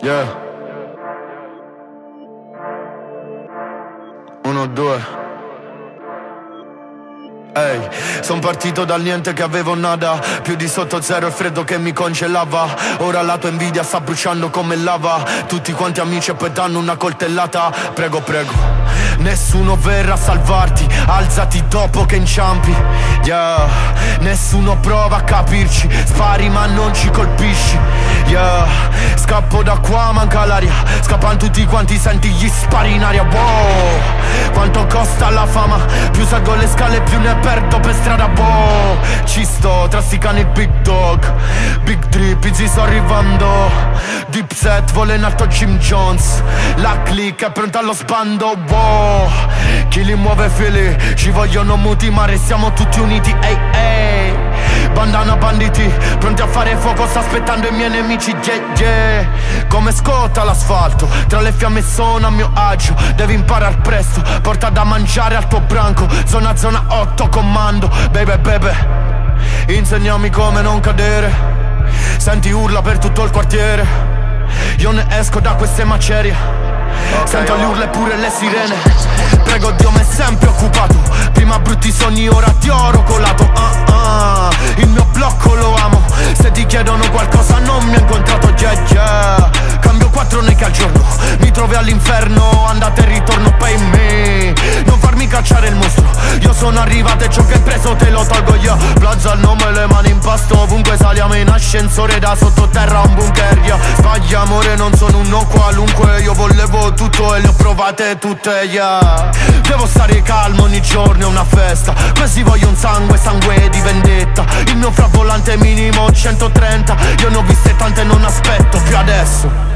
Yeah. 1, 2. Ehi, son partito dal niente che avevo nada. Più di sotto zero, il freddo che mi congelava. Ora la tua invidia sta bruciando come lava. Tutti quanti amici e poi danno una coltellata. Prego, prego, nessuno verrà a salvarti. Alzati dopo che inciampi. Yeah. Nessuno prova a capirci. Spari ma non ci colpisci. Yeah. Scappo da qua, manca l'aria. Scappano tutti quanti, senti gli spari in aria. Wow. Quanto costa la fama? Più salgo le scale più ne perdo per strada. Wow. Ci sto, trasicano il big dog. Big drip, easy sto arrivando. Deep set, vola in alto Jim Jones. La click è pronta allo spando. Wow. Chi li muove fili, ci vogliono muti ma restiamo tutti uniti. Ehi, ehi. Bandana banditi, pronti a fare fuoco, sta aspettando i miei nemici. Yeah, yeah. Come scotta l'asfalto, tra le fiamme sono a mio agio. Devi imparare presto, porta da mangiare al tuo branco. Zona 8 comando, baby baby. Insegnami come non cadere. Senti urla per tutto il quartiere. Io ne esco da queste macerie. Sento le urla e pure le sirene. Prego Dio mi è sempre occupato. Prima brutti sogni, ora ti oro colato. Il mio blocco lo amo. Se ti chiedono qualcosa non mi ha incontrato. Yeah, yeah. Cambio 4 neck al giorno. Mi trovi all'inferno, andate e ritorno, pay me. Non farmi cacciare il mostro. Io sono arrivato e ciò che hai preso te lo tolgo io. Plaza il nome, le mani in pasto. Ovunque saliamo in ascensore, da sottoterra a un bunker. Yeah. Sbaglia amore, non sono uno qualunque. Io volevo tutto e le ho provate tutte, yeah. Devo stare calmo, ogni giorno è una festa. Questi voglio un sangue, sangue di vendetta. Il mio fravolante minimo 130. Io ne ho viste tante, non aspetto più adesso.